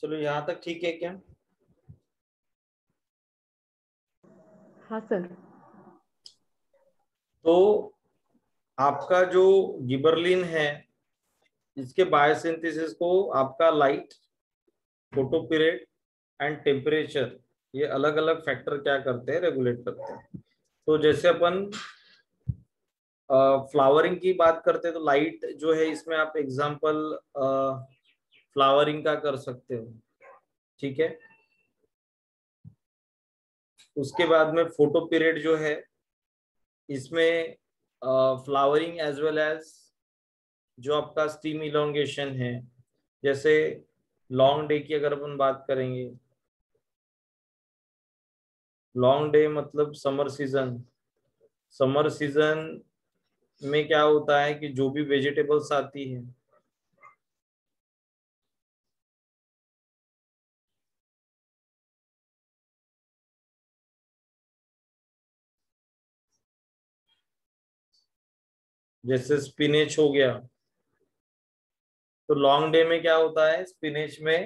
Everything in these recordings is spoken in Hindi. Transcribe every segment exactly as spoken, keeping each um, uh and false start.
चलो यहाँ तक ठीक है क्या? हाँ सर। तो आपका जो गिबरलिन है, इसके बायोसिंथेसिस को आपका light, photoperiod and temperature, ये अलग अलग फैक्टर क्या करते हैं, रेगुलेट करते हैं। तो जैसे अपन फ्लावरिंग की बात करते हैं तो लाइट जो है इसमें आप एग्जांपल फ्लावरिंग का कर सकते हो, ठीक है। उसके बाद में फोटो पीरियड जो है इसमें फ्लावरिंग एज वेल एज जो आपका स्टीम इलोंगेशन है। जैसे लॉन्ग डे की अगर अपन बात करेंगे, लॉन्ग डे मतलब समर सीजन। समर सीजन में क्या होता है कि जो भी वेजिटेबल्स आती है, जैसे स्पिनेच हो गया, तो लॉन्ग डे में क्या होता है, स्पिनेच में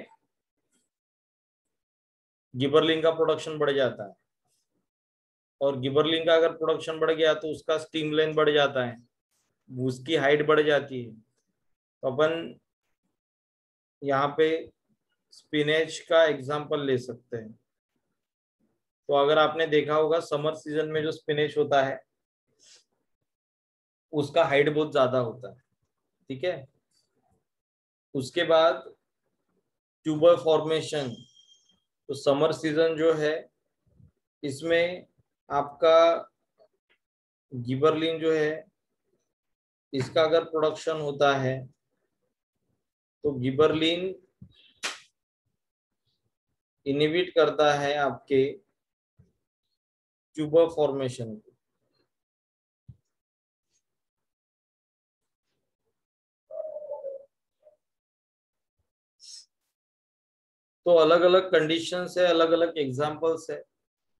गिबरलिन का प्रोडक्शन बढ़ जाता है, और गिबरलिन का अगर प्रोडक्शन बढ़ गया तो उसका स्टीम लेंथ बढ़ जाता है, उसकी हाइट बढ़ जाती है। तो अपन यहाँ पे स्पिनेच का एग्जांपल ले सकते हैं। तो अगर आपने देखा होगा समर सीजन में जो स्पिनेच होता है उसका हाइट बहुत ज्यादा होता है, ठीक है। उसके बाद ट्यूबर फॉर्मेशन। तो समर सीजन जो है इसमें आपका गिबरलिन जो है इसका अगर प्रोडक्शन होता है तो गिबरलिन इनहिबिट करता है आपके ट्यूबर फॉर्मेशन को। तो अलग अलग कंडीशंस है, अलग अलग एग्जांपल्स है।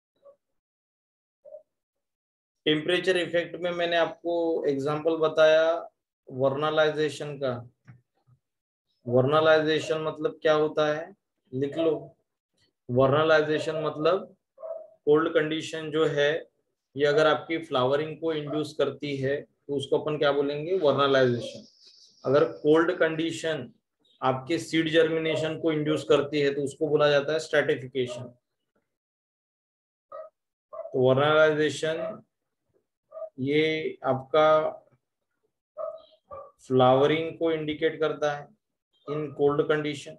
टेम्परेचर इफेक्ट में मैंने आपको एग्जांपल बताया वर्नलाइजेशन का। वर्नलाइजेशन मतलब क्या होता है, लिख लो। वर्नलाइजेशन मतलब कोल्ड कंडीशन जो है ये अगर आपकी फ्लावरिंग को इंड्यूस करती है तो उसको अपन क्या बोलेंगे, वर्नलाइजेशन। अगर कोल्ड कंडीशन आपके सीड जर्मिनेशन को इंड्यूस करती है तो उसको बोला जाता है स्ट्रैटिफिकेशन। तो वर्नलाइजेशन ये आपका फ्लावरिंग को इंडिकेट करता है इन कोल्ड कंडीशन।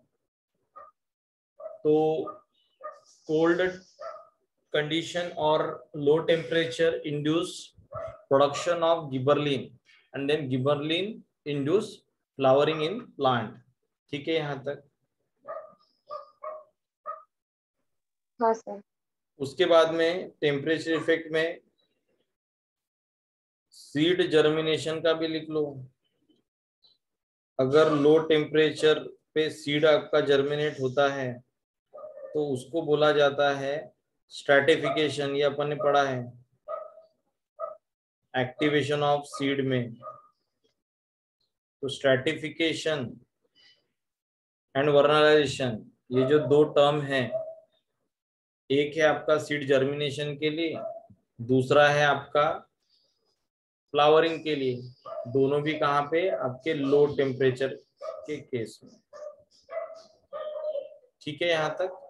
तो कोल्ड कंडीशन और low temperature induce production of gibberellin and then gibberellin induce flowering in plant, ठीक है यहाँ तक। हाँ सर। उसके बाद में टेम्परेचर इफेक्ट में सीड जर्मिनेशन का भी लिख लो। अगर लो टेम्परेचर पे सीड आपका जर्मिनेट होता है तो उसको बोला जाता है स्ट्रैटिफिकेशन। ये अपन ने पढ़ा है एक्टिवेशन ऑफ सीड में। तो स्ट्रैटिफिकेशन एंड वर्नलाइजेशन ये जो दो टर्म है, एक है आपका सीड जर्मिनेशन के लिए, दूसरा है आपका फ्लावरिंग के लिए। दोनों भी कहाँ पे, आपके लो टेम्परेचर के केस में, ठीक है यहाँ तक।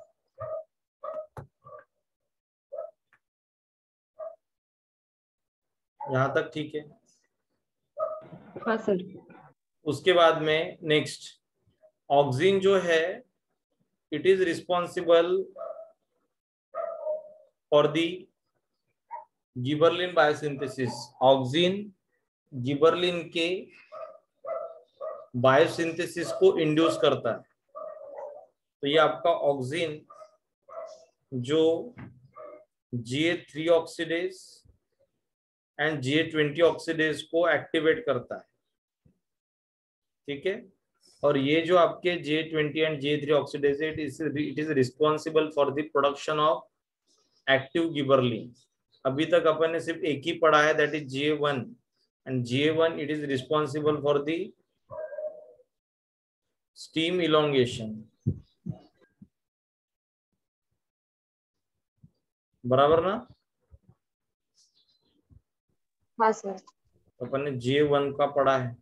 यहाँ तक ठीक है। हाँ सर। उसके बाद में नेक्स्ट ऑक्सीन जो है it is responsible for the gibberellin biosynthesis. Auxin gibberellin के बायोसिंथेसिस को इंड्यूस करता है। तो ये आपका ऑक्सीन जो G A three oxidase and G A twenty oxidase को एक्टिवेट करता है, ठीक है। और ये जो आपके G A twenty and G A three oxidase it is it is responsible for the production of active gibberellin. अभी तक अपन ने सिर्फ एक ही पढ़ा है, that is G A one, and G A one it is responsible for the stem elongation. बराबर ना? हाँ सर। तो अपन ने जे वन का पढ़ा है।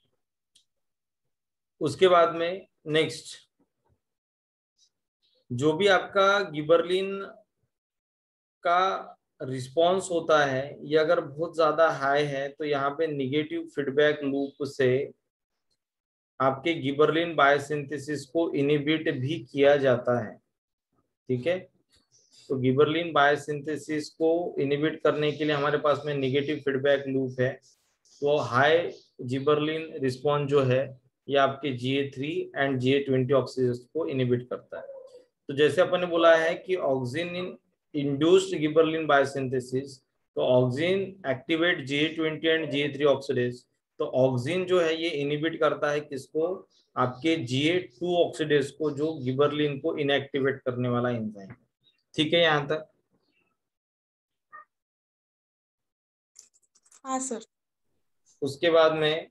उसके बाद में नेक्स्ट, जो भी आपका गिबरलिन का रिस्पॉन्स होता है, ये अगर बहुत ज्यादा हाई है तो यहाँ पे निगेटिव फीडबैक लूप से आपके गिबरलिन बायोसिंथेसिस को इनिबिट भी किया जाता है। ठीक है, तो गिबरलिन बायोसिंथेसिस को इनिबिट करने के लिए हमारे पास में निगेटिव फीडबैक लूप है। तो हाई गिबरलिन रिस्पॉन्स जो है ये आपके G A three and G A twenty oxidase को इनिबिट करता है। तो जैसे अपन ने बोला है कि auxin in induced gibberellin biosynthesis, तो auxin activate G A twenty and G A three oxidase. तो ऑक्सिन जो है ये इनिबिट करता है किसको? आपके जी ए टू ऑक्सीडेज को, जो गिबरलिन को इनएक्टिवेट करने वाला एंजाइम। ठीक है यहाँ तक? हाँ सर। उसके बाद में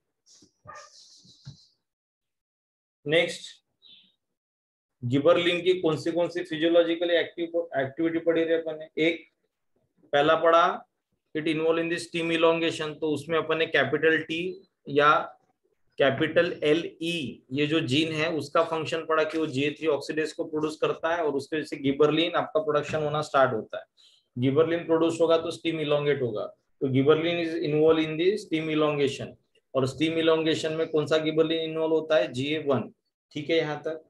नेक्स्ट, गिबरलिन की कौन सी कौन सी फिजियोलॉजिकली एक्टिव एक्टिविटी पढ़ी रहे अपन ने? एक पहला पढ़ा, it involve in the stem elongation. तो उसमें अपन ने कैपिटल टी या कैपिटल एल ई, ये जो जीन है उसका फंक्शन पढ़ा कि वो जी ए थ्री ऑक्सीडेज को प्रोड्यूस करता है और उसके वजह से गिबरलिन आपका प्रोडक्शन होना स्टार्ट होता है। गिबरलिन प्रोड्यूस होगा तो स्टीम इलोंगेट होगा। तो gibberellin is involve in the stem elongation, और स्टीम इलोंगेशन में कौन सा गिबरलिन इन्वॉल्व होता है? G A one. ठीक है यहाँ तक?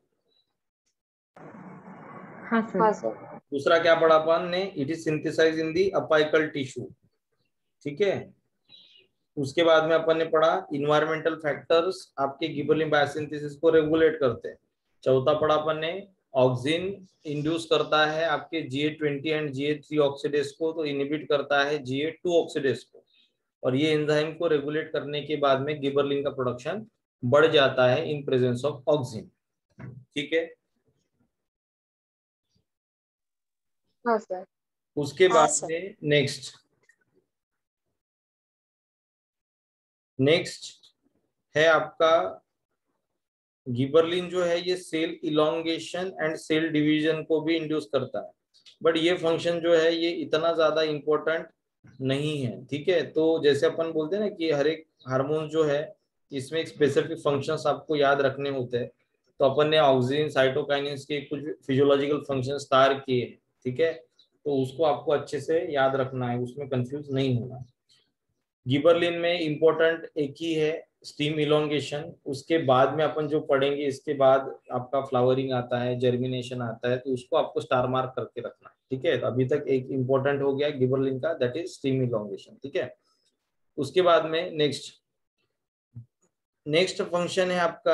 हाँ सर। हाँ सर। दूसरा क्या पढ़ा अपन ने? It is synthesize in the apical tissue. ठीक है, उसके बाद में अपन ने पढ़ा इन्वायरमेंटल फैक्टर्स आपके गिबरलिन बायोसिंथेसिस को रेगुलेट करते हैं। चौथा पढ़ा अपन ने ऑक्सिन इंड्यूस करता है आपके G A twenty and G A three oxidase को, तो इनिबिट करता है जी ए टू ऑक्सीडेज को, और ये एंजाइम को रेगुलेट करने के बाद में गिबरलिन का प्रोडक्शन बढ़ जाता है इन प्रेजेंस ऑफ ऑक्सिन। ठीक है, हाँ सर। उसके हाँ बाद सर। में नेक्स्ट नेक्स्ट है आपका गिबरलिन जो है ये cell elongation and cell division को भी इंड्यूस करता है, बट ये फंक्शन जो है ये इतना ज्यादा इंपॉर्टेंट नहीं है। ठीक है, तो जैसे अपन बोलते हैं ना कि हर एक हार्मोन जो है इसमें एक स्पेसिफिक फंक्शंस आपको याद रखने होते हैं, तो अपन ने ऑक्सिन साइटोकाइनेस के कुछ फिजियोलॉजिकल फंक्शन तार किए। ठीक है, तो उसको आपको अच्छे से याद रखना है, उसमें कंफ्यूज नहीं होना। गिबरलिन में इंपॉर्टेंट एक ही है, स्टीम इलोंगेशन। उसके बाद में अपन जो पढ़ेंगे इसके बाद आपका फ्लावरिंग आता है, जर्मिनेशन आता है, तो उसको आपको स्टार मार्क करके रखना है। ठीक है, तो अभी तक एक इंपॉर्टेंट हो गया गिबरलिन का, दैट इज स्टीम इलोंगेशन। ठीक है, उसके बाद में नेक्स्ट नेक्स्ट फंक्शन है आपका,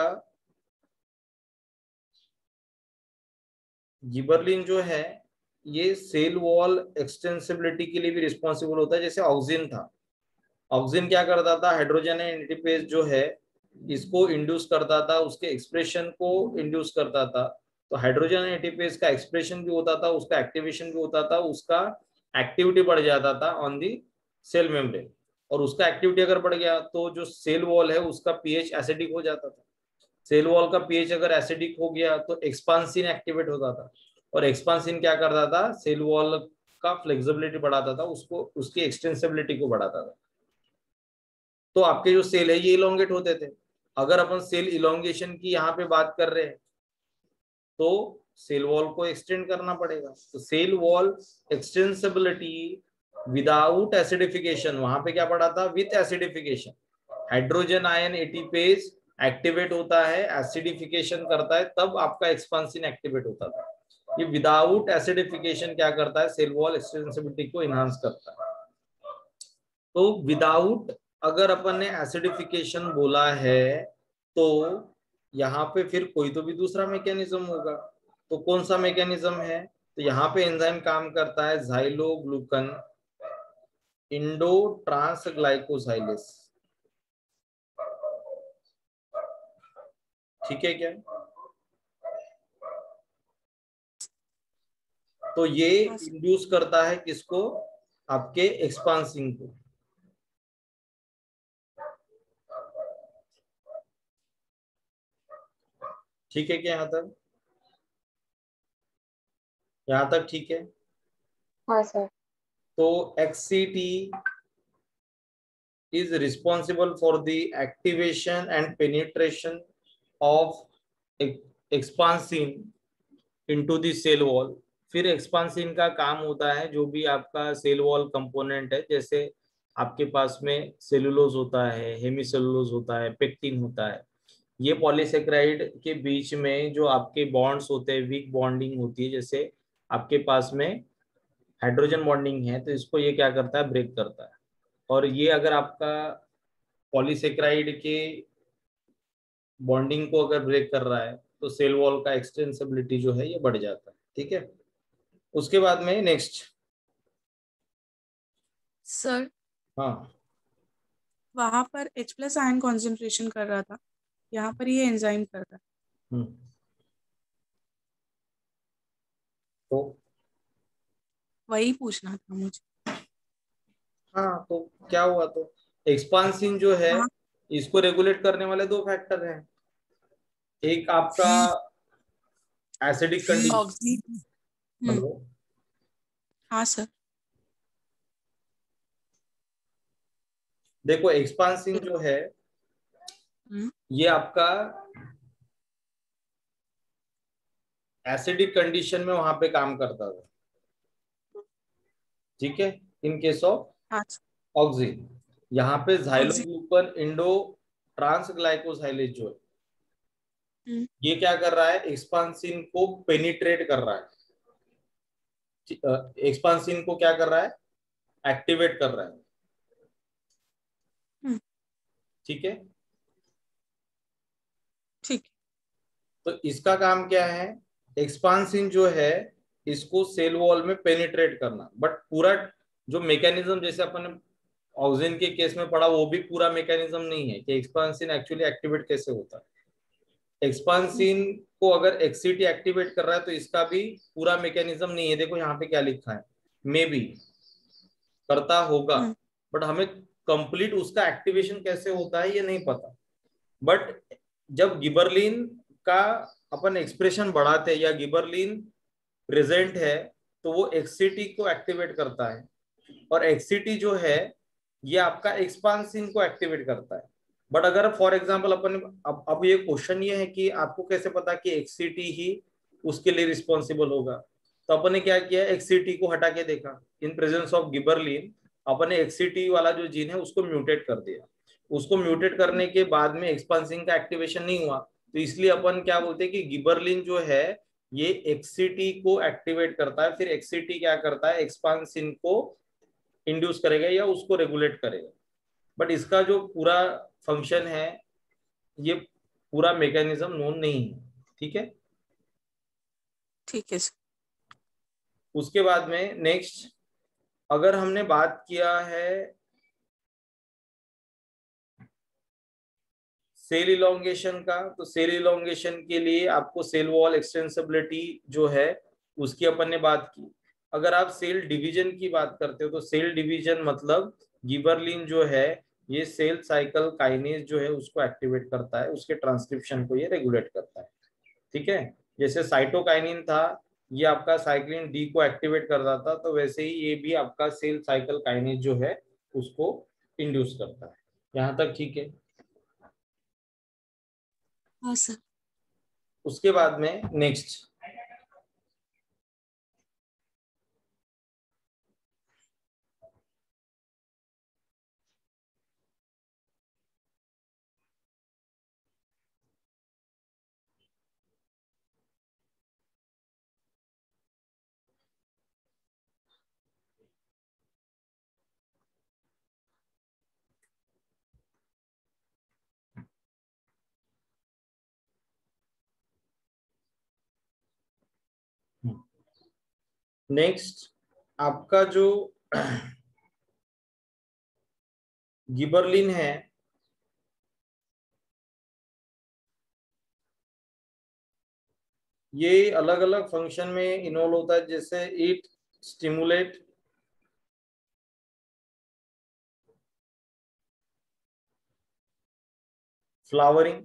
गिबरलिन जो है ये सेल वॉल एक्सटेंसिबिलिटी के लिए भी रिस्पॉन्सिबल होता है। जैसे ऑक्सिन था, ऑक्सिन क्या करता था? हाइड्रोजन एंटीपेज जो है इसको इंड्यूस करता था, उसके एक्सप्रेशन को इंड्यूस करता था। तो हाइड्रोजन एंटीपेज का एक्सप्रेशन भी होता था, उसका एक्टिवेशन भी होता था, उसका एक्टिविटी बढ़ जाता था ऑन दी सेल मेम्ब्रेन, और उसका एक्टिविटी अगर बढ़ गया तो जो सेल वॉल है उसका पीएच एसिडिक हो जाता था। सेल वॉल का पीएच अगर एसिडिक हो गया तो एक्सपांसिन एक्टिवेट होता था, और एक्सपांसिन क्या करता था? सेल वॉल का फ्लेक्सिबिलिटी बढ़ाता था, उसको उसकी एक्सटेंसिबिलिटी को बढ़ाता था। तो आपके जो सेल है ये इलोंगेट होते थे। अगर अपन सेल इलोंगेशन की यहाँ पे बात कर रहे हैं तो सेल वॉल को एक्सटेंड करना पड़ेगा। तो cell wall extensibility without acidification, वहां पे क्या पड़ा था? With acidification. Hydrogen ion ATPase activate होता है, एसिडिफिकेशन करता है, तब आपका एक्सपांसिन एक्टिवेट होता था। ये विदाउट एसिडिफिकेशन क्या करता है? सेल वॉल एक्सटेंसिबिलिटी को इनहांस करता है। तो विदाउट, अगर अपन ने एसिडिफिकेशन बोला है तो यहाँ पे फिर कोई तो भी दूसरा मैकेनिज्म होगा। तो कौन सा मैकेनिज्म है? तो यहाँ पे एंजाइम काम करता है ज़ाइलोग्लूकन इंडो ट्रांसग्लाइकोसाइलेस। ठीक है क्या? तो ये हाँ सर। इंड्यूस करता है किसको? आपके एक्सपांसिन को। ठीक है क्या यहाँ तक? यहाँ तक ठीक है? हाँ सर। तो एक्ससीटी is responsible for the activation and penetration of expansin into the cell wall। फिर एक्सपांसिन का काम होता है जो भी आपका सेल वॉल कंपोनेंट है, जैसे आपके पास में सेलुलोज होता है, हेमीसेलुलोज होता है, पेक्टिन होता है, ये पॉलीसेकेराइड के बीच में जो आपके बॉन्ड्स होते हैं, वीक बॉन्डिंग होती है, जैसे आपके पास में हाइड्रोजन बॉन्डिंग है तो इसको ये क्या करता है, ब्रेक करता है। और ये अगर आपका पॉलीसेकेराइड के बॉन्डिंग को अगर ब्रेक कर रहा है तो सेल वॉल का एक्सटेंसिबिलिटी जो है ये बढ़ जाता है। ठीक है, उसके बाद में नेक्स्ट। सर हाँ, वहां पर H प्लस आयन कॉन्सेंट्रेशन कर रहा था, यहाँ पर ये एंजाइम कर रहा है। हम्म, तो वही पूछना था मुझे। हाँ, तो क्या हुआ, तो एक्सपांसिन जो है हाँ इसको रेगुलेट करने वाले दो फैक्टर हैं। एक आपका एसिडिक कंडीशन। ऑक्सी। हम्म। हेलो, हाँ सर। देखो एक्सपांसिन जो है हम्म। ये आपका एसिडिक कंडीशन में वहां पे काम करता था। ठीक है, इन केस ऑफ हाँ ऑक्सिन, यहाँ पे ऑक्सी। जाइलोग्लूकन इंडो ट्रांसग्लाइकोसाइलेज जो है हम्म। ये क्या कर रहा है, एक्सपांसिन को पेनिट्रेट कर रहा है। एक्सपांसिन को क्या कर रहा है, एक्टिवेट कर रहा है। हम्म। ठीक है, ठीक। तो इसका काम क्या है, एक्सपांसिन जो है इसको सेल वॉल में पेनिट्रेट करना। बट पूरा जो मैकेनिज्म जैसे अपन ऑक्सीजन के केस में पढ़ा वो भी पूरा मैकेनिज्म नहीं है कि एक्सपांसिन एक्चुअली एक्टिवेट कैसे होता है। एक्सपांसिन को अगर एक्सीटी एक्टिवेट कर रहा है तो इसका भी पूरा मैकेनिज्म नहीं है। देखो यहाँ पे क्या लिखा है, मे बी करता होगा, हम्म। बट हमें कंप्लीट उसका एक्टिवेशन कैसे होता है ये नहीं पता। बट जब गिबरलिन का अपन एक्सप्रेशन बढ़ाते हैं या गिबरलिन प्रेजेंट है तो वो एक्सीटी को एक्टिवेट करता है, और एक्सीटी जो है ये आपका एक्सपांसिन को एक्टिवेट करता है। बट अगर फॉर एग्जांपल अपन अब अब ये क्वेश्चन ये है कि आपको कैसे पता कि एक्सीटी ही उसके लिए रिस्पॉन्सिबल होगा, तो अपन ने क्या किया, एक्सीटी को हटा के देखा। इन प्रेजेंस ऑफ गिबरलिन अपन ने एक्सीटी वाला जो जीन है उसको म्यूटेट कर दिया। उसको म्यूटेट करने के बाद में एक्सपांसिन का एक्टिवेशन नहीं हुआ, तो इसलिए अपन क्या बोलते हैं कि गिबरलिन जो है ये एक्सीटी को एक्टिवेट करता है, फिर एक्सीटी क्या करता है, एक्सपांसिन को इंड्यूस करेगा या उसको रेगुलेट करेगा। बट इसका जो पूरा फंक्शन है ये पूरा मैकेनिज्म नोन नहीं है। ठीक है, ठीक है सर। उसके बाद में नेक्स्ट, अगर हमने बात किया है सेल इलोंगेशन का, तो सेल इलोंगेशन के लिए आपको सेल वॉल एक्सटेंसिबिलिटी जो है उसकी अपन ने बात की। अगर आप सेल डिवीजन की बात करते हो तो सेल डिवीजन मतलब गिबरलिन जो है ये सेल साइकिल काइनेज जो है उसको एक्टिवेट करता है, उसके ट्रांसक्रिप्शन को ये रेगुलेट करता है। ठीक है, जैसे साइटोकाइनिन था ये आपका साइक्लिन डी को एक्टिवेट कर रहा था, तो वैसे ही ये भी आपका सेल साइकिल काइनेज जो है उसको इंड्यूस करता है। यहाँ तक ठीक है। हाँ सर। उसके बाद में नेक्स्ट, नेक्स्ट आपका जो गिबरलिन है ये अलग अलग फंक्शन में इन्वॉल्व होता है, जैसे इट स्टिमुलेट फ्लावरिंग,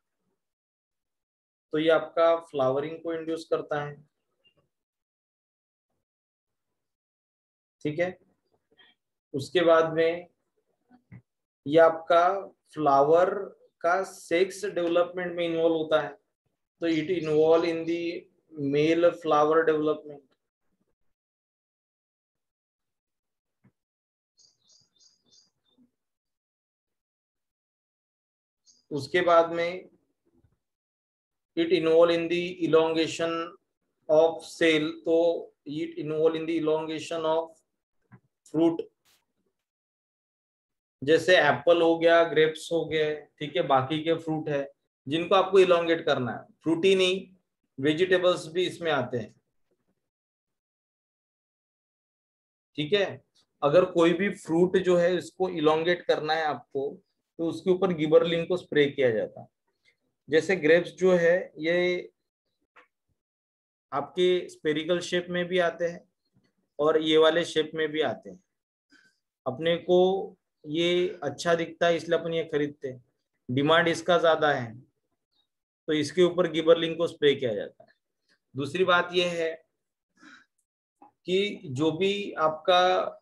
तो ये आपका फ्लावरिंग को इंड्यूस करता है। ठीक है। उसके बाद में ये आपका फ्लावर का सेक्स डेवलपमेंट में इन्वॉल्व होता है, तो it involve in the male flower development. उसके बाद में it involve in the elongation of cell, तो it involve in the elongation of fruit, जैसे एप्पल हो गया, ग्रेप्स हो गए, ठीक है, बाकी के फ्रूट है जिनको आपको इलोंगेट करना है। फ्रूट ही नहीं, वेजिटेबल्स भी इसमें आते हैं, ठीक है। अगर कोई भी फ्रूट जो है इसको इलोंगेट करना है आपको, तो उसके ऊपर गिबरलिन को स्प्रे किया जाता है। जैसे ग्रेप्स जो है ये आपके स्पेरिकल शेप में भी आते हैं और ये वाले शेप में भी आते हैं। अपने को ये अच्छा दिखता है इसलिए अपन ये खरीदते हैं, डिमांड इसका ज्यादा है तो इसके ऊपर गिबरलिन को स्प्रे किया जाता है। दूसरी बात यह है कि जो भी आपका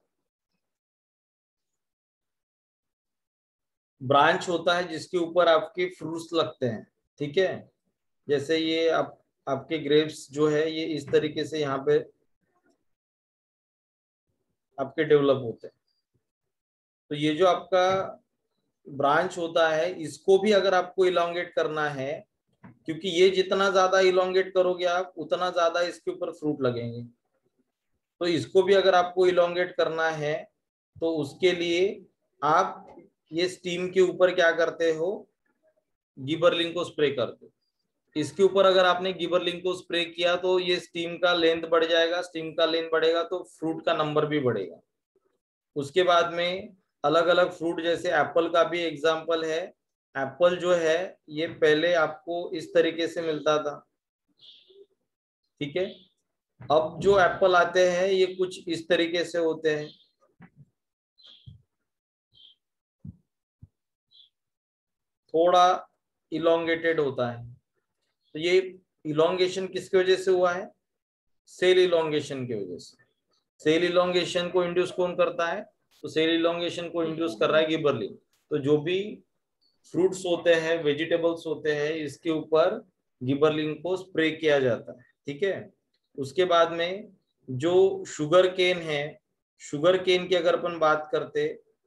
ब्रांच होता है जिसके ऊपर आपके फ्रूट्स लगते हैं, ठीक है, जैसे ये आप आपके ग्रेप्स जो है ये इस तरीके से यहाँ पे आपके डेवलप होते हैं, तो ये जो आपका ब्रांच होता है इसको भी अगर आपको इलोंगेट करना है, क्योंकि ये जितना ज्यादा इलोंगेट करोगे आप उतना ज्यादा इसके ऊपर फ्रूट लगेंगे, तो इसको भी अगर आपको इलोंगेट करना है तो उसके लिए आप ये स्टीम के ऊपर क्या करते हो, गिबरलिन को स्प्रे करते हो। इसके ऊपर अगर आपने गिबरलिन को स्प्रे किया तो ये स्टीम का लेंथ बढ़ जाएगा, स्टीम का लेंथ बढ़ेगा तो फ्रूट का नंबर भी बढ़ेगा। उसके बाद में अलग अलग फ्रूट, जैसे एप्पल का भी एग्जांपल है। एप्पल जो है ये पहले आपको इस तरीके से मिलता था, ठीक है, अब जो एप्पल आते हैं ये कुछ इस तरीके से होते हैं, थोड़ा इलोंगेटेड होता है। तो ये इलोंगेशन किसकी वजह से हुआ है, सेल इलोंगेशन की वजह से। सेल इलोंगेशन को इंड्यूस कौन करता है, तो सेल इलोंगेशन को इंड्यूस कर रहा है गिबरलिन। तो जो भी फ्रूट्स होते हैं, वेजिटेबल्स होते हैं, इसके ऊपर गिबरलिन को स्प्रे किया जाता है, ठीक है। उसके बाद में जो शुगर केन है, शुगर केन की अगर अपन बात करते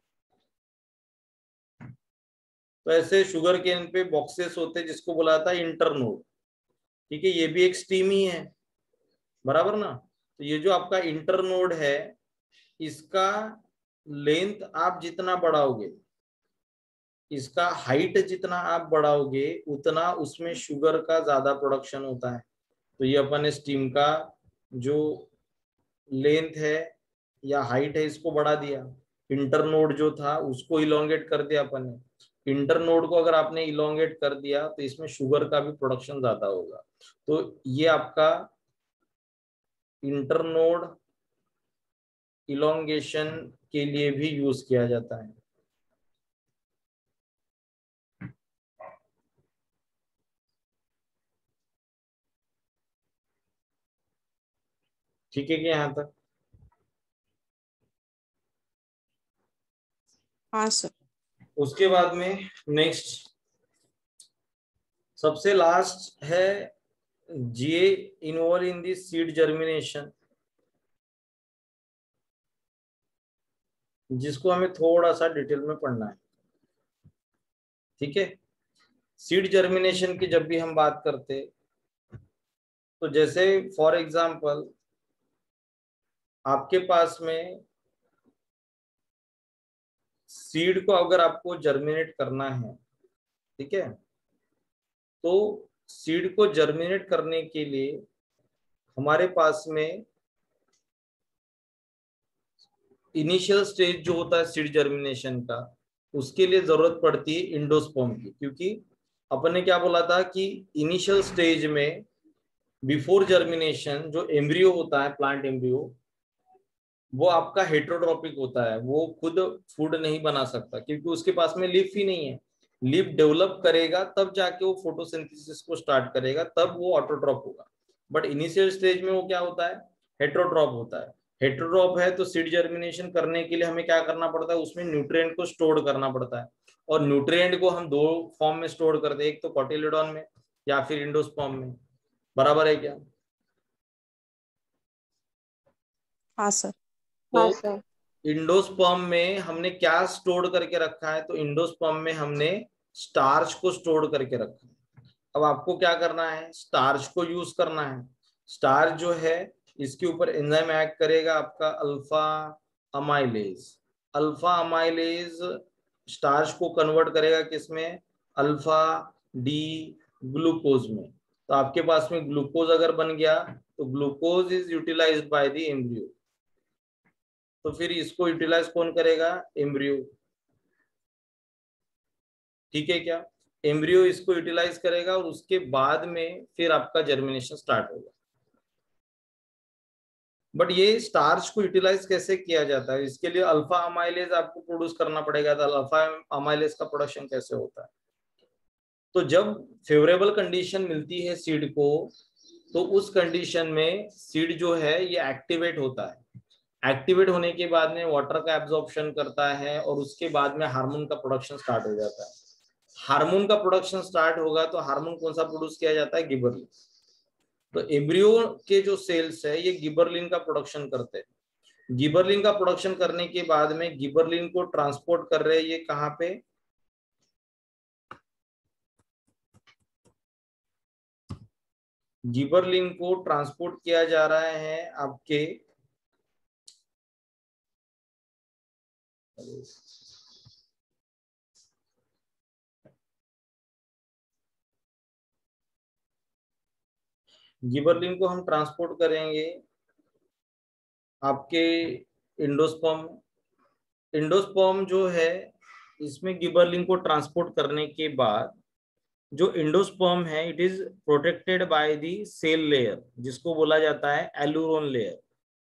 तो ऐसे शुगर केन पे बॉक्सेस होते हैं जिसको बोला जाता है इंटरनोड, ठीक है, ये भी एक स्टीम ही है, बराबर ना। तो ये जो आपका इंटरनोड है इसका लेंथ आप जितना बढ़ाओगे, इसका हाइट जितना आप बढ़ाओगे उतना उसमें शुगर का ज्यादा प्रोडक्शन होता है। तो ये अपन ने स्टीम का जो लेंथ है या हाइट है इसको बढ़ा दिया, इंटरनोड जो था उसको इलोंगेट कर दिया अपन ने। इंटरनोड को अगर आपने इलोंगेट कर दिया तो इसमें शुगर का भी प्रोडक्शन ज्यादा होगा। तो ये आपका इंटरनोड इलोंगेशन के लिए भी यूज किया जाता है। ठीक है क्या यहाँ तक? हाँ सर। उसके बाद में नेक्स्ट सबसे लास्ट है GA involve in the seed germination, जिसको हमें थोड़ा सा डिटेल में पढ़ना है, ठीक है। सीड जर्मिनेशन की जब भी हम बात करते तो जैसे फॉर एग्जांपल आपके पास में सीड को अगर आपको जर्मिनेट करना है, ठीक है, तो सीड को जर्मिनेट करने के लिए हमारे पास में इनिशियल स्टेज जो होता है सीड जर्मिनेशन का, उसके लिए जरूरत पड़ती है इंडोस्पर्म की, क्योंकि अपन ने क्या बोला था कि इनिशियल स्टेज में बिफोर जर्मिनेशन जो एम्ब्रियो होता है, प्लांट एम्ब्रियो, वो आपका हेट्रोट्रॉपिक होता है, वो खुद फूड नहीं बना सकता क्योंकि उसके पास में लीफ ही नहीं है। लीफ डेवलप करेगा तब जाके वो फोटोसिंथेसिस को स्टार्ट करेगा, तब वो ऑटोट्रॉप होगा। बट इनिशियल स्टेज में वो क्या होता है, हेट्रोट्रॉप होता है। हेटेरोट्रॉफ है तो सीड जर्मिनेशन करने के लिए हमें क्या करना पड़ता है, उसमें न्यूट्रिएंट को स्टोर करना पड़ता है, और न्यूट्रिएंट को हम दो फॉर्म में स्टोर करते हैं, एक तो कोटिलेडॉन में या फिर इंडोस्पर्म में। बराबर है क्या? हाँ सर। हाँ तो सर। इंडोस्पर्म में हमने क्या स्टोर करके रखा है, तो इंडोस्पर्म में हमने स्टार्च को स्टोर करके रखा है। अब आपको क्या करना है, स्टार्च को यूज करना है। स्टार्च जो है इसके ऊपर एंजाइम एक्ट करेगा आपका alpha amylase. Alpha amylase starch को कन्वर्ट करेगा किसमें, अल्फा डी ग्लूकोज में। तो आपके पास में ग्लूकोज अगर बन गया तो glucose is utilized by the embryo. तो फिर इसको यूटिलाइज कौन करेगा, एम्ब्रियो। ठीक है क्या, एम्ब्रियो इसको यूटिलाइज करेगा और उसके बाद में फिर आपका जर्मिनेशन स्टार्ट होगा। बट ये स्टार्च को यूटिलाइज कैसे किया जाता है, इसके लिए अल्फा अमाइलेज आपको प्रोड्यूस करना पड़ेगा। तो अल्फा अमाइलेज का प्रोडक्शन कैसे होता है, तो जब फेवरेबल कंडीशन मिलती है सीड को, तो उस कंडीशन में सीड जो है ये एक्टिवेट होता है। एक्टिवेट होने के बाद में वाटर का एब्जॉर्प्शन करता है और उसके बाद में हार्मोन का प्रोडक्शन स्टार्ट हो जाता है। हार्मोन का प्रोडक्शन स्टार्ट होगा तो हार्मोन कौन सा प्रोड्यूस किया जाता है, गिबरलिन। तो एम्ब्रियो के जो सेल्स है ये गिबरलिन का प्रोडक्शन करते हैं। गिबरलिन का प्रोडक्शन करने के बाद में गिबरलिन को ट्रांसपोर्ट कर रहे हैं ये कहां पे, गिबरलिन को ट्रांसपोर्ट किया जा रहा है आपके गिबरलिन को हम ट्रांसपोर्ट करेंगे आपके इंडोस्पर्म। इंडोस्पर्म जो है इसमें गिबरलिन को ट्रांसपोर्ट करने के बाद जो इंडोस्पर्म है it is protected by the cell layer, जिसको बोला जाता है एलुरोन लेयर।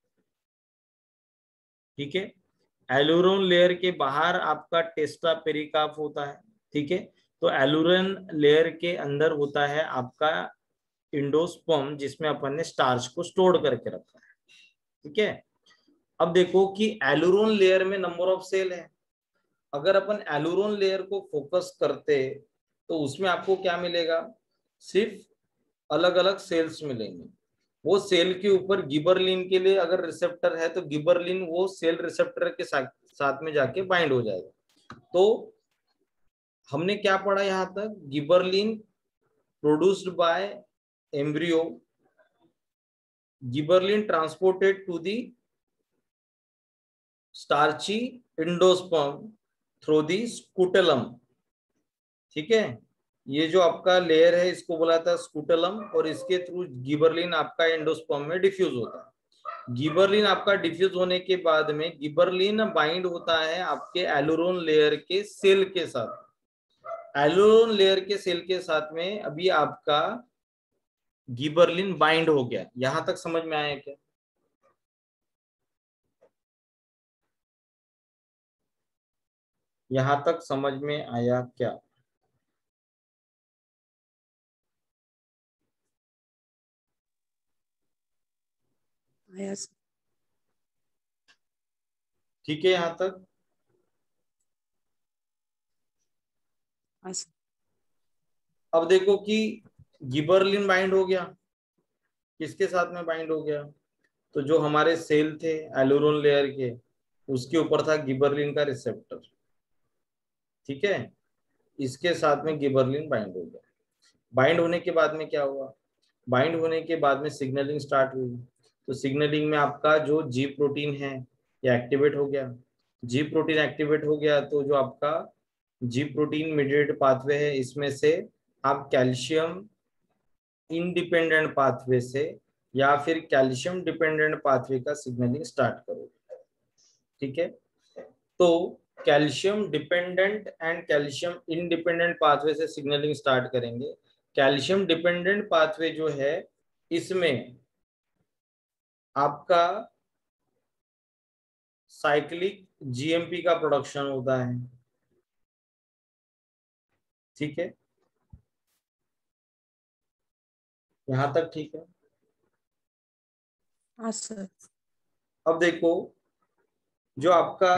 ठीक है, एलुरोन लेयर के बाहर आपका टेस्टा पेरिकाफ होता है। ठीक है, तो एलुरोन लेयर के अंदर होता है आपका इंडोस्पर्म, जिसमें अपन ने स्टार्च को स्टोर करके रखा है। ठीक है, अब देखो कि एलुरोन लेयर में नंबर ऑफ सेल है। अगर अपन एलुरोन लेयर को फोकस करते तो उसमें आपको क्या मिलेगा, सिर्फ अलग अलग सेल्स मिलेंगे। वो सेल के ऊपर गिबरलिन के लिए अगर रिसेप्टर है तो गिबरलिन वो सेल रिसेप्टर के साथ साथ में जाके बाइंड हो जाएगा। तो हमने क्या पढ़ा यहां तक, gibberellin produced by embryo, gibberellin transported to the starchy endosperm through the scutellum. ठीक है, ये जो आपका लेयर है इसको बोला था स्कूटेलम, और इसके थ्रू गिबरलिन आपका एंडोस्पर्म में डिफ्यूज होता है। गिबरलिन आपका डिफ्यूज होने के बाद में गिबरलिन बाइंड होता है आपके एलुरोन लेयर के सेल के साथ। एलुरोन लेयर के सेल के साथ में अभी आपका गिबरलिन बाइंड हो गया। यहां तक समझ में आया क्या, यहां तक समझ में आया क्या? आया सर। ठीक है यहां तक। हाँ सर। अब देखो कि गिबरलिन बाइंड हो गया, किसके साथ में बाइंड हो गया, तो जो हमारे सेल थे एलुरोन लेयर के उसके ऊपर था गिबरलिन का रिसेप्टर। ठीक है, इसके साथ में गिबरलिन बाइंड हो गया। बाइंड होने के बाद में क्या हुआ, बाइंड होने के बाद में सिग्नलिंग स्टार्ट हुई। तो सिग्नलिंग में आपका जो जी प्रोटीन है ये एक्टिवेट हो गया। जी प्रोटीन एक्टिवेट हो गया तो जो आपका जी प्रोटीन मीडिएटेड पाथवे है इसमें से आप कैल्शियम इंडिपेंडेंट पाथवे से या फिर कैल्शियम डिपेंडेंट पाथवे का सिग्नलिंग स्टार्ट करोगे। ठीक है, तो calcium dependent and calcium independent pathway से सिग्नलिंग स्टार्ट करेंगे। कैल्शियम डिपेंडेंट पाथवे जो है इसमें आपका साइक्लिक जीएमपी का प्रोडक्शन होता है। ठीक है, यहां तक ठीक है। हाँ सर। अब देखो जो आपका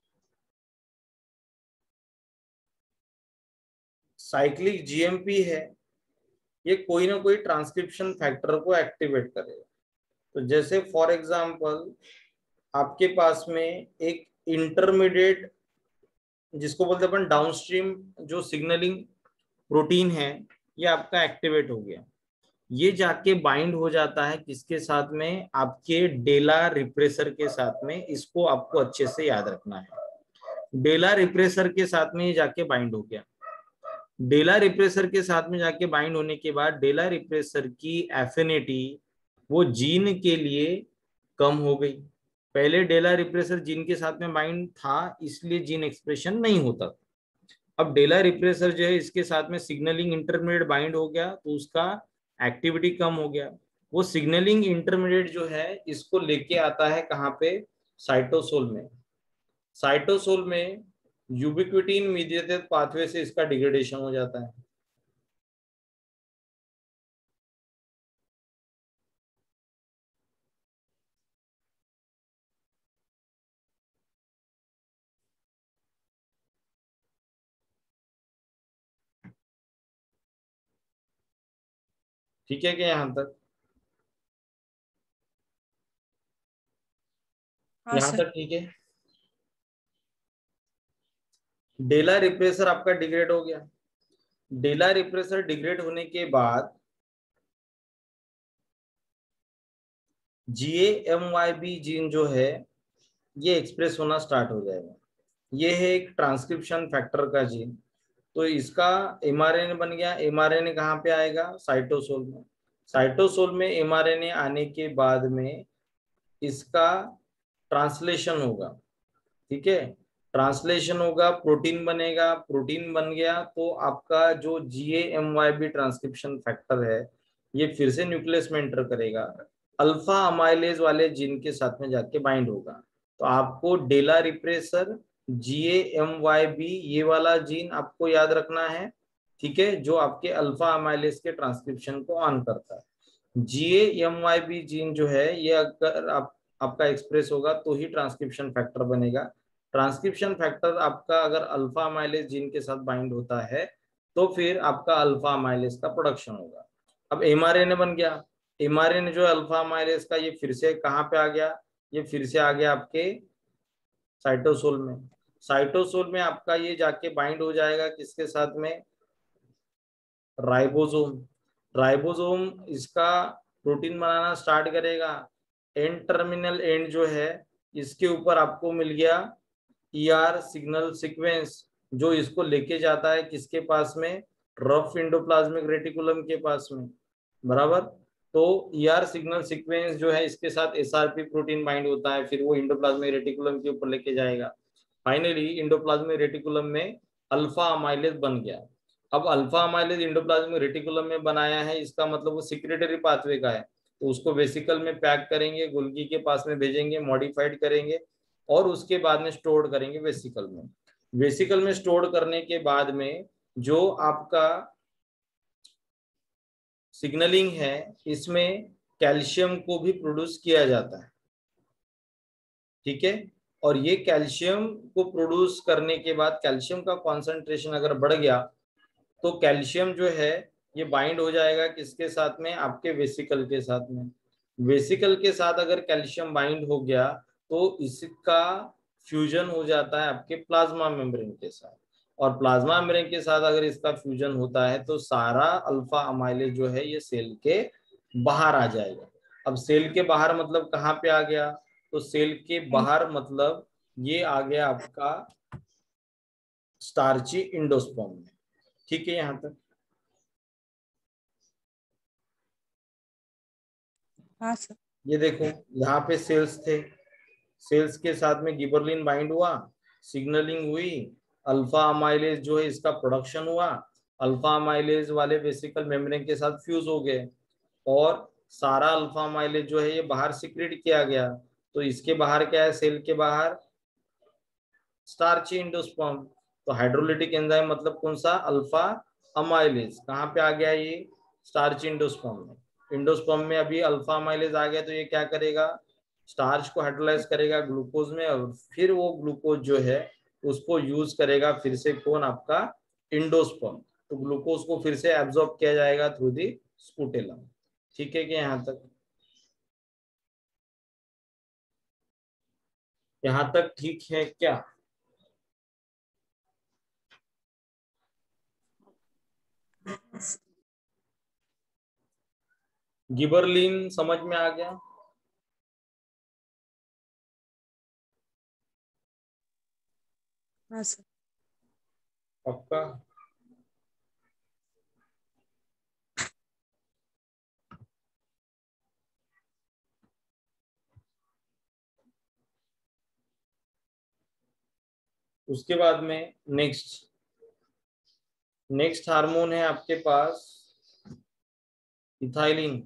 साइक्लिक जीएमपी है ये कोई ना कोई ट्रांसक्रिप्शन फैक्टर को एक्टिवेट करेगा। तो जैसे फॉर एग्जांपल आपके पास में एक इंटरमीडिएट जिसको बोलते हैं अपन डाउनस्ट्रीम जो सिग्नलिंग प्रोटीन है ये आपका एक्टिवेट हो गया, ये जाके बाइंड हो जाता है किसके साथ में, आपके डेला रिप्रेसर के साथ में। इसको आपको अच्छे से याद रखना है, डेला रिप्रेसर के साथ में ये जाके बाइंड हो गया। डेला रिप्रेसर के साथ में जाके बाइंड होने के बाद डेला रिप्रेसर की एफिनिटी वो जीन के लिए कम हो गई। पहले डेला रिप्रेसर जीन के साथ में बाइंड था इसलिए जीन एक्सप्रेशन नहीं होता। अब डेला रिप्रेसर जो है इसके साथ में सिग्नलिंग इंटरमीडिएट बाइंड हो गया तो उसका एक्टिविटी कम हो गया। वो सिग्नलिंग इंटरमीडिएट जो है इसको लेके आता है कहाँ पे, साइटोसोल में। साइटोसोल में यूबिक्विटीन मीडिएटेड पाथवे से इसका डिग्रेडेशन हो जाता है। ठीक है क्या यहां तक? हाँ यहां सर। तक ठीक है। डेला रिप्रेसर आपका डिग्रेड हो गया। डेला रिप्रेसर डिग्रेड होने के बाद जीएएमवाईबी जीन जो है ये एक्सप्रेस होना स्टार्ट हो जाएगा। ये है एक ट्रांसक्रिप्शन फैक्टर का जीन। तो इसका एमआरएनए बन गया। एमआरएनए कहाँ पे आएगा, साइटोसोल में। साइटोसोल में एमआरएनए आने के बाद में इसका ट्रांसलेशन होगा। ठीक है, ट्रांसलेशन होगा, प्रोटीन बनेगा। प्रोटीन बन गया तो आपका जो जीएएमवाईबी ट्रांसक्रिप्शन फैक्टर है ये फिर से न्यूक्लियस में एंटर करेगा, अल्फा अमाइलेज वाले जीन के साथ में जाके बाइंड होगा। तो आपको डेला रिप्रेसर जीएएमवाईबी ये वाला जीन आपको याद रखना है। ठीक है, जो आपके अल्फा अमाइलेज के ट्रांसक्रिप्शन को ऑन करता है। जीएएमवाईबी जीन जो है ये अगर आप आपका एक्सप्रेस होगा तो ही ट्रांसक्रिप्शन फैक्टर बनेगा। ट्रांसक्रिप्शन फैक्टर आपका अगर अल्फा अमाइलेज जीन के साथ बाइंड होता है तो फिर आपका अल्फा अमाइलेज का प्रोडक्शन होगा। अब एमआरएनए बन गया। एमआरएनए जो है अल्फा अमाइलेज का ये फिर से कहाँ पे आ गया, ये फिर से आ गया आपके साइटोसोल में। साइटोसोल में आपका ये जाके बाइंड हो जाएगा किसके साथ में, राइबोसोम। राइबोसोम इसका प्रोटीन बनाना स्टार्ट करेगा। एंड टर्मिनल एंड जो है इसके ऊपर आपको मिल गया ईआर सिग्नल सीक्वेंस जो इसको लेके जाता है किसके पास में, रफ इंडोप्लाज्मिक रेटिकुलम के पास में। बराबर, तो ईआर सिग्नल सीक्वेंस जो है इसके साथ एसआरपी प्रोटीन बाइंड होता है, फिर वो इंडोप्लाज्मिक रेटिकुलम के ऊपर लेके जाएगा। फाइनली इंडोप्लाज्मिक रेटिकुलम में अल्फा अमाइलेज बन गया। अब अल्फा अमाइलेज इंडोप्लाज्मिक रेटिकुलम में बनाया है, इसका मतलब वो सिक्रेटरी पाथवे का है। तो उसको वेसिकल में पैक करेंगे, गोल्गी के पास में भेजेंगे, मॉडिफाइड करेंगे और उसके बाद में स्टोर करेंगे वेसिकल में। वेसिकल में स्टोर करने के बाद में जो आपका सिग्नलिंग है इसमें कैल्शियम को भी प्रोड्यूस किया जाता है। ठीक है, और ये कैल्शियम को प्रोड्यूस करने के बाद कैल्शियम का कॉन्सेंट्रेशन अगर बढ़ गया तो कैल्शियम जो है ये बाइंड हो जाएगा किसके साथ में, आपके वेसिकल के साथ में। वेसिकल के साथ अगर कैल्शियम बाइंड हो गया तो इसका फ्यूजन हो जाता है आपके प्लाज्मा मेम्ब्रेन के साथ, और प्लाज्मा मेम्ब्रेन के साथ अगर इसका फ्यूजन होता है तो सारा अल्फा अमाइलेज जो है ये सेल के बाहर आ जाएगा। अब सेल के बाहर मतलब कहाँ पे आ गया, तो सेल के बाहर मतलब ये आ गया आपका स्टार्ची इंडोस्पर्म में। ठीक है यहाँ तक? हाँ सर। ये देखो यहाँ पे सेल्स थे, सेल्स के साथ में गिबरलिन बाइंड हुआ, सिग्नलिंग हुई, अल्फा अमाइलेज जो है इसका प्रोडक्शन हुआ, अल्फा अमाइलेज वाले वेसिकल मेम्ब्रेन के साथ फ्यूज हो गए और सारा अल्फा अमाइलेज जो है ये बाहर सिक्रेट किया गया। तो इसके बाहर क्या है, सेल के बाहर स्टार्ची इंडोस्पर्म। तो हाइड्रोलिटिक एंजाइम मतलब कौन सा, अल्फा अमाइलेज। कहाँ पे आ गया ये, स्टार्ची इंडोस्पर्म में। इंडोस्पर्म में अभी अल्फा अमाइलेज आ गया तो ये क्या करेगा, स्टार्च को हाइड्रोलाइज करेगा ग्लूकोज में, और फिर वो ग्लूकोज जो है उसको यूज करेगा फिर से कौन, आपका इंडोस्पर्म। तो ग्लूकोज को फिर से एब्जॉर्ब किया जाएगा थ्रू दी स्पूटेलम। ठीक है क्या, यहाँ तक यहाँ तक ठीक है क्या? गिबरलिन समझ में आ गया? हाँ सर। पक्का? उसके बाद में नेक्स्ट नेक्स्ट हार्मोन है आपके पास इथाइलिन।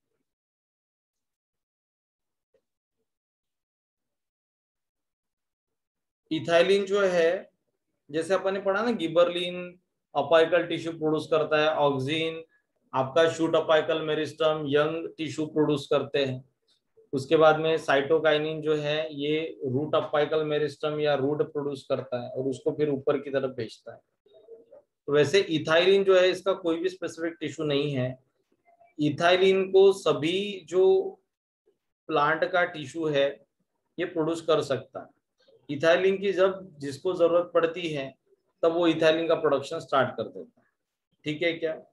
इथाइलिन जो है, जैसे अपन ने पढ़ा ना, गिबरलिन अपाइकल टिश्यू प्रोड्यूस करता है, ऑक्सिन आपका shoot apical meristem young tissue produce करते हैं। उसके बाद में साइटोकाइनिन जो है ये रूट अपाइकल मेरिस्टम या रूट प्रोड्यूस करता है और उसको फिर ऊपर की तरफ भेजता है। तो वैसे इथाइलिन जो है इसका कोई भी स्पेसिफिक टिश्यू नहीं है। इथाइलिन को सभी जो प्लांट का टिश्यू है ये प्रोड्यूस कर सकता है। इथाइलिन की जब जिसको जरूरत पड़ती है तब वो इथाइलिन का प्रोडक्शन स्टार्ट कर देता है। ठीक है क्या?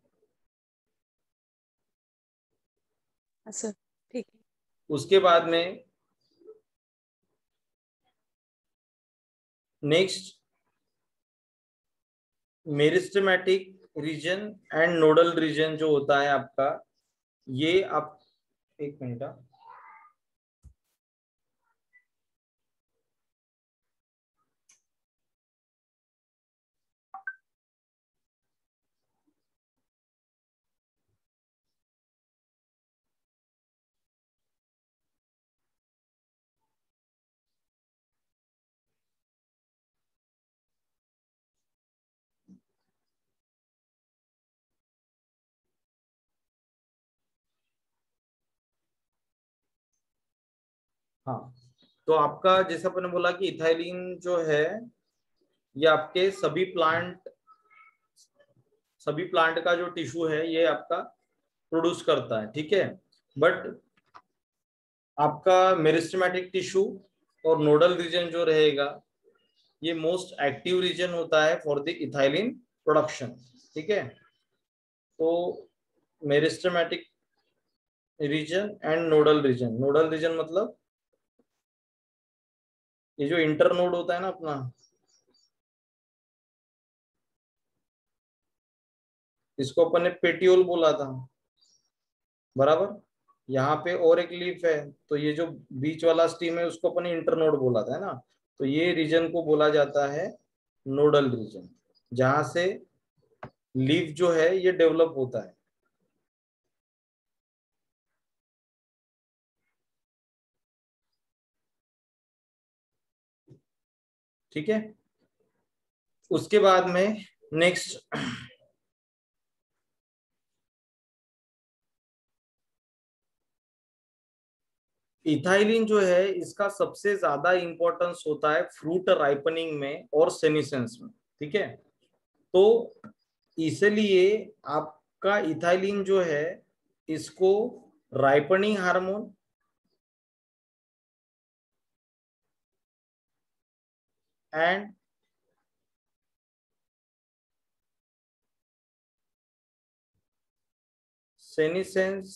हाँ सर ठीक है। उसके बाद में next meristematic region and nodal region जो होता है आपका, ये आप एक मिनट आ, हाँ, तो आपका जैसे अपन ने बोला कि इथाइलिन जो है ये आपके सभी प्लांट सभी प्लांट का जो टिश्यू है ये आपका प्रोड्यूस करता है। ठीक है, बट आपका मेरिस्टेमेटिक टिश्यू और नोडल रीजन जो रहेगा ये मोस्ट एक्टिव रीजन होता है फॉर द इथाइलिन प्रोडक्शन। ठीक है, तो meristematic region and nodal region. Nodal region मतलब ये जो इंटरनोड होता है ना अपना, इसको अपन ने पेटियोल बोला था, बराबर। यहाँ पे और एक लीफ है, तो ये जो बीच वाला स्टीम है उसको अपन ने इंटरनोड बोला था, है ना। तो ये रीजन को बोला जाता है नोडल रीजन, जहां से लीफ जो है ये डेवलप होता है। ठीक है, उसके बाद में नेक्स्ट इथाइलिन जो है इसका सबसे ज्यादा इंपॉर्टेंस होता है फ्रूट राइपनिंग में और सेनिसेंस में। ठीक है, तो इसलिए आपका इथाइलिन जो है इसको राइपनिंग हार्मोन एंड सेनिसेंस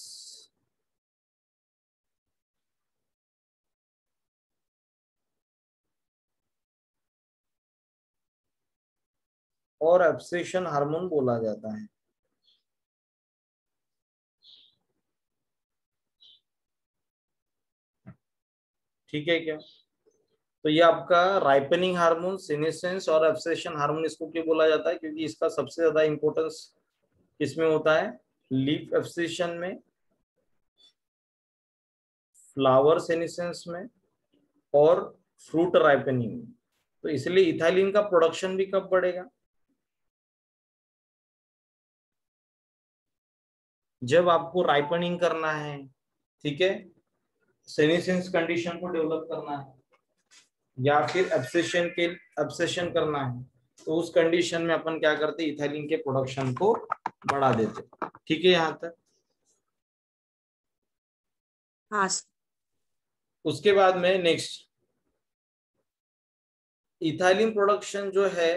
और एब्सेशन हार्मोन बोला जाता है। ठीक है क्या? तो ये आपका राइपनिंग हार्मोन, सेनेसेंस और एब्सेशन हार्मोन, इसको क्यों बोला जाता है? क्योंकि इसका सबसे ज्यादा इंपॉर्टेंस किसमें होता है? लीफ एब्सेशन में, फ्लावर सेनेसेंस में और फ्रूट राइपनिंग में। तो इसलिए इथाइलिन का प्रोडक्शन भी कब बढ़ेगा? जब आपको राइपनिंग करना है। ठीक है, सेनेसेंस कंडीशन को डेवलप करना है या फिर एब्सेशन के एब्सेशन करना है, तो उस कंडीशन में अपन क्या करते हैं, इथाइलिन के प्रोडक्शन को बढ़ा देते। ठीक है यहाँ तक। हाँ सर। उसके बाद में नेक्स्ट इथाइलिन प्रोडक्शन जो है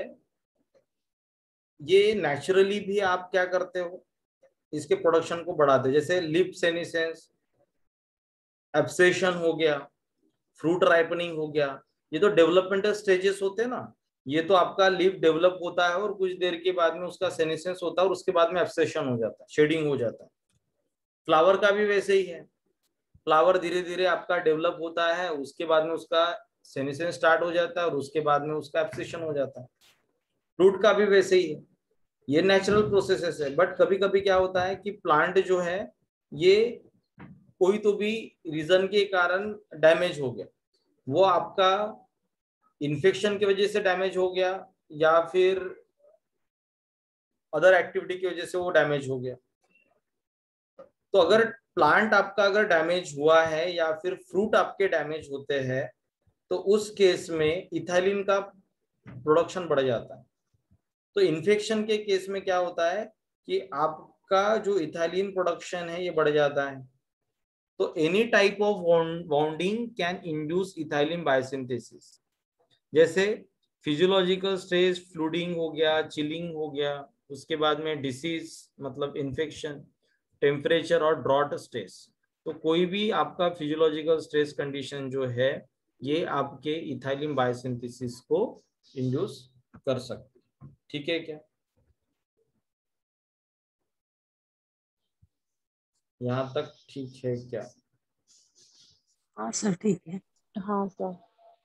ये नेचुरली भी आप क्या करते हो, इसके प्रोडक्शन को बढ़ाते हो। जैसे लिप सेनेसेंस, एब्सेशन हो गया, फ्रूट राइपनिंग हो गया, ये तो डेवलपमेंटल स्टेजेस होते हैं ना। ये तो आपका लीफ डेवलप होता है और कुछ देर के बाद में उसका सेनेसेंस होता है और उसके बाद में एब्सेशन हो जाता है, शेडिंग हो जाता है। फ्लावर का भी वैसे ही है, फ्लावर धीरे धीरे आपका डेवलप होता है, उसके बाद में उसका सेनेसेंस स्टार्ट हो जाता है और उसके बाद में उसका एब्सेशन हो जाता है। फ्रूट का भी वैसे ही है, ये नेचुरल प्रोसेसेस है। बट कभी कभी क्या होता है कि प्लांट जो है ये कोई तो भी रीजन के कारण डैमेज हो गया, वो आपका इन्फेक्शन की वजह से डैमेज हो गया या फिर अदर एक्टिविटी की वजह से वो डैमेज हो गया। तो अगर प्लांट आपका अगर डैमेज हुआ है या फिर फ्रूट आपके डैमेज होते हैं तो उस केस में इथाइलिन का प्रोडक्शन बढ़ जाता है। तो इन्फेक्शन के केस में क्या होता है कि आपका जो इथाइलिन प्रोडक्शन है ये बढ़ जाता है। तो any type of bonding can induce ethylene biosynthesis. जैसे फिजियोलॉजिकल स्ट्रेस, फ्लूडिंग हो गया, चिलिंग हो गया, उसके बाद में डिसीज मतलब इन्फेक्शन, टेम्परेचर और ड्रॉट स्ट्रेस। तो कोई भी आपका फिजियोलॉजिकल स्ट्रेस कंडीशन जो है ये आपके इथाइलिन बायोसिंथेसिस को इंड्यूस कर सकती है। ठीक है क्या, यहाँ तक ठीक है क्या? हाँ सर ठीक है। हाँ सर।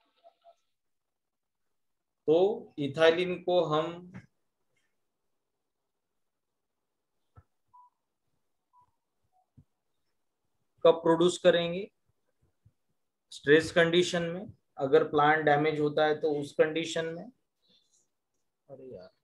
तो इथाइलिन को हम कब प्रोड्यूस करेंगे? स्ट्रेस कंडीशन में, अगर प्लांट डैमेज होता है तो उस कंडीशन में। अरे यार